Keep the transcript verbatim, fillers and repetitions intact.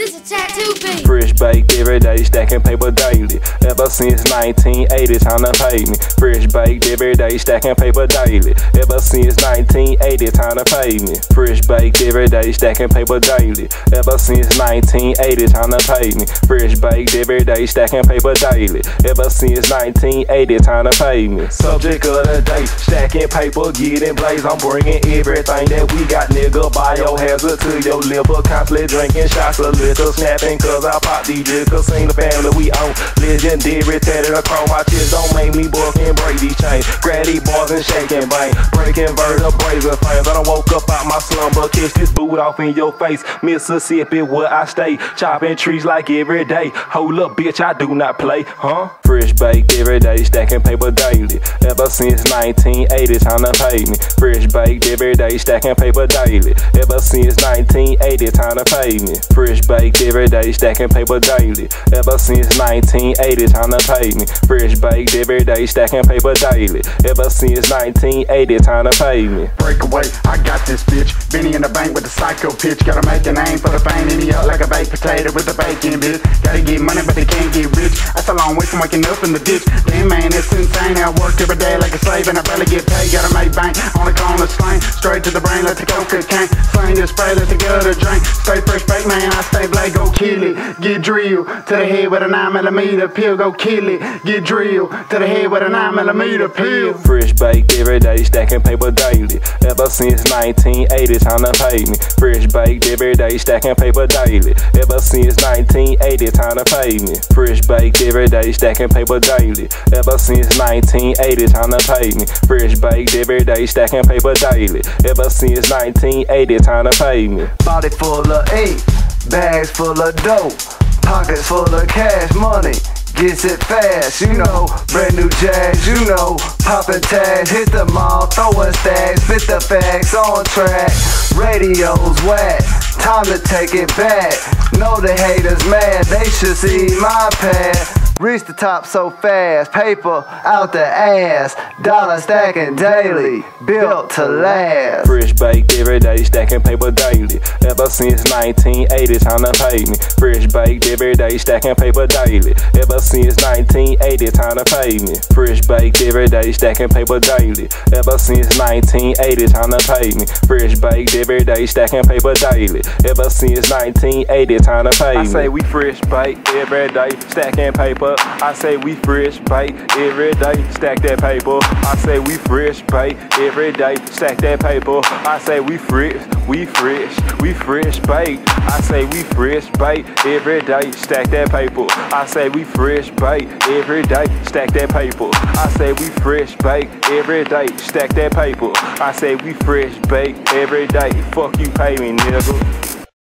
It's a tattoo beat. Fresh baked every day, stacking paper daily. Ever since nineteen eighty, time to pay me. Fresh baked every day, stacking paper daily. Ever since nineteen eighty, time to pay me. Fresh baked every day, stacking paper daily. Ever since nineteen eighty, time to pay me. Fresh baked every day, stacking paper daily. Ever since nineteen eighty, time to pay me. Subject of the day, stacking paper, getting blaze. I'm bringing everything that we got, nigga. Biohazard to your liver, constantly drinking shots of liquor, snapping cause I pop these liquor. Seen the family we own, legendary, tatted across my chest. Don't make me buck and break these chains. Grab these bars and shake and bang, breaking vertebrae and flames. I done woke up out my slumber, catch this boot off in your face. Mississippi where I stay, chopping trees like every day. Hold up, bitch, I do not play, huh? Fresh baked every day, stacking paper daily. Ever since nineteen eighty, time to pay me. Fresh baked every day, stacking paper daily. Ever since nineteen eighty, time to pay me. Fresh baked every day, stacking paper daily. Ever since nineteen eighty, time to pay me. Fresh baked every day, stacking paper daily. Ever since nineteen eighty, time to pay me. Breakaway, I got this bitch. Benny in the bank with the psycho pitch. Gotta make a name for the fame. In me up like a baked potato with the bacon, bitch. Gotta get money, but they can't get rich. That's a long way from waking up in the ditch. Damn man, it's insane. I work every day like a slave and I barely get paid. Gotta make bank on the corner slang. Straight to the brain, let the cocaine. Slang this spray, let the gutter drink. Stay fresh baked, man, I stay black, go kill it. Get drilled to the head with a nine millimeter pill, go kill it. Get drilled to the head with a nine millimeter pill. Fresh baked every day, stacking paper daily. Ever since nineteen eighty, time to pay me. Fresh baked every day, stacking paper daily. Ever since nineteen eighty, time to pay me. Fresh baked every day, stacking paper daily. Ever since nineteen eighty, time to pay me. Fresh baked every day, stacking paper daily. Ever since nineteen eighty, time to pay me. Body full of eight, bags full of dope, pockets full of cash money. Gets it fast, you know, brand new jazz, you know, poppin' tags, hit the mall, throwin' stacks, spit the facts on track, radio's whack, time to take it back, know the haters mad, they should see my path. Reach the top so fast, paper out the ass, dollar stacking daily, built to last. Fresh baked every day, stacking paper daily. Ever since nineteen eighty, time to pay me. Fresh baked every day, stacking paper daily. Ever since nineteen eighty, time to pay me. Fresh baked every day, stacking paper daily. Ever since nineteen eighty, time to pay me. Fresh baked every day, stacking paper daily. Ever since nineteen eighty, time to pay me. I say we fresh baked every day, stacking paper. I say we fresh baked every day, stack that paper. I say we fresh baked every day, stack that paper. I say we fresh, we fresh, we fresh baked. I say we fresh baked every day, stack that paper. I say we fresh baked every day, stack that paper. I say we fresh baked every day, stack that paper. I say we fresh baked every day. Fuck you, pay me, nigga.